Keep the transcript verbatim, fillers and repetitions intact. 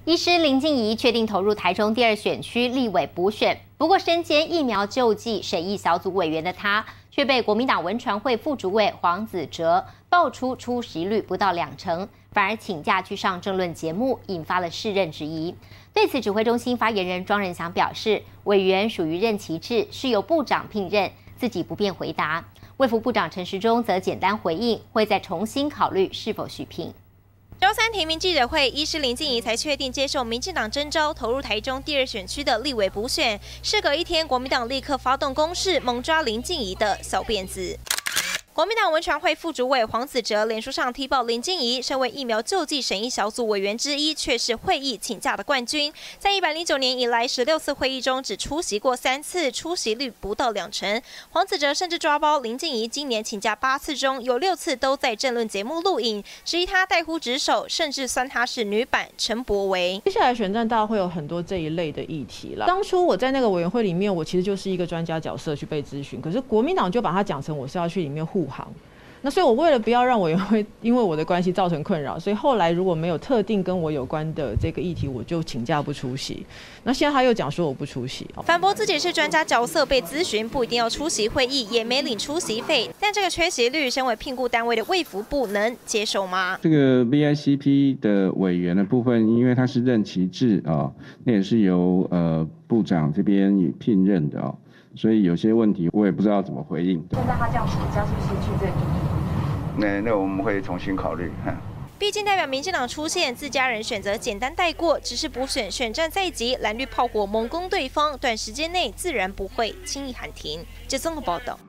医师林静怡确定投入台中第二选区立委补选，不过身兼疫苗救济审议小组委员的她，却被国民党文传会副主委黄子哲爆出出席率不到两成，反而请假去上政论节目，引发了世任质疑。对此，指挥中心发言人庄人祥表示，委员属于任期制，是由部长聘任，自己不便回答。卫福部长陈时中则简单回应，会再重新考虑是否续聘。 周三提名记者会，医师林静怡才确定接受民进党征召，投入台中第二选区的立委补选。事隔一天，国民党立刻发动攻势，猛抓林静怡的小辫子。国民党文传会副主委黄子哲脸书上踢爆林静怡，身为疫苗救济审议小组委员之一，却是会议请假的冠军。在一百零九年以来十六次会议中，只出席过三次，出席率不到两成。黄子哲甚至抓包林静怡今年请假八次中，有六次都在政论节目录影，质疑她怠忽职守，甚至酸她是女版陈柏惟。 接下来选战大会会有很多这一类的议题了。当初我在那个委员会里面，我其实就是一个专家角色去被咨询，可是国民党就把它讲成我是要去里面护航。那所以，我为了不要让委员会因为我的关系造成困扰，所以后来如果没有特定跟我有关的这个议题，我就请假不出席。那现在他又讲说我不出席， 反驳自己是专家角色被咨询，不一定要出席会议，也没领出席费。但这个缺席率，身为聘雇单位的卫福部能接受吗？ 这个 V I C P 的委员的部分，因为它是任期制啊、哦，那也是由呃部长这边聘任的哦。所以有些问题我也不知道怎么回应。 现在他这样请假是不是失去这个意义？ 那那我们会重新考虑。 毕竟代表民进党出现，自家人选择简单带过，只是补选选战在即，蓝绿炮火猛攻对方，短时间内自然不会轻易喊停。这综合报道。